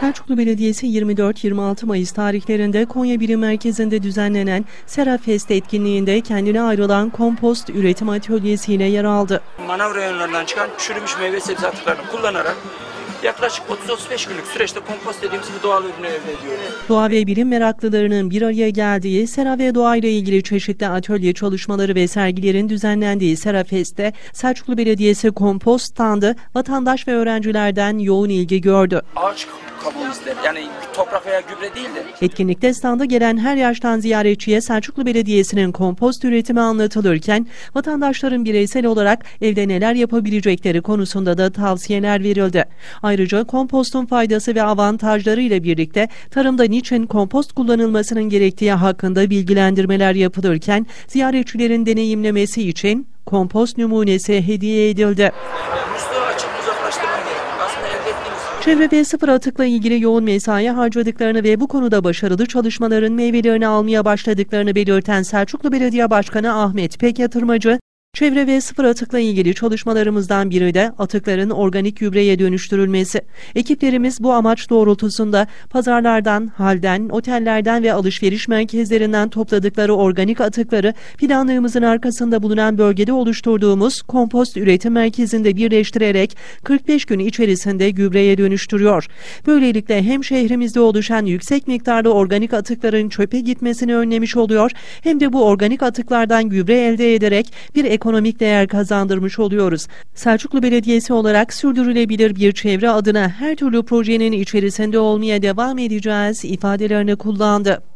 Selçuklu Belediyesi 24-26 Mayıs tarihlerinde Konya Bilim Merkezi'nde düzenlenen Sera Fest etkinliğinde kendine ayrılan kompost üretim atölyesiyle yer aldı. Manav reyonlarından çıkan çürümüş meyve sebze atıklarını kullanarak yaklaşık 30-35 günlük süreçte kompost dediğimiz bir doğal ürünü elde ediyoruz. Doğa ve bilim meraklılarının bir araya geldiği, sera ve doğa ile ilgili çeşitli atölye çalışmaları ve sergilerin düzenlendiği Sera Fest'te Selçuklu Belediyesi kompost standı vatandaş ve öğrencilerden yoğun ilgi gördü. Ağaç kabuğu izleri, yani toprak veya gübre değil de. Etkinlikte standa gelen her yaştan ziyaretçiye Selçuklu Belediyesi'nin kompost üretimi anlatılırken vatandaşların bireysel olarak evde neler yapabilecekleri konusunda da tavsiyeler verildi. Ayrıca kompostun faydası ve avantajları ile birlikte tarımda niçin kompost kullanılmasının gerektiği hakkında bilgilendirmeler yapılırken ziyaretçilerin deneyimlemesi için kompost numunesi hediye edildi. Musluğu açıp uzaklaştırma gerekiyor. Aslında elde ettiğimiz Çevre ve sıfır atıkla ilgili yoğun mesai harcadıklarını ve bu konuda başarılı çalışmaların meyvelerini almaya başladıklarını belirten Selçuklu Belediye Başkanı Ahmet Pekyatırmacı, çevre ve sıfır atıkla ilgili çalışmalarımızdan biri de atıkların organik gübreye dönüştürülmesi. Ekiplerimiz bu amaç doğrultusunda pazarlardan, halden, otellerden ve alışveriş merkezlerinden topladıkları organik atıkları planlarımızın arkasında bulunan bölgede oluşturduğumuz kompost üretim merkezinde birleştirerek 45 gün içerisinde gübreye dönüştürüyor. Böylelikle hem şehrimizde oluşan yüksek miktarda organik atıkların çöpe gitmesini önlemiş oluyor, hem de bu organik atıklardan gübre elde ederek bir ekonomik değer kazandırmış oluyoruz. Selçuklu Belediyesi olarak sürdürülebilir bir çevre adına her türlü projenin içerisinde olmaya devam edeceğiz ifadelerini kullandı.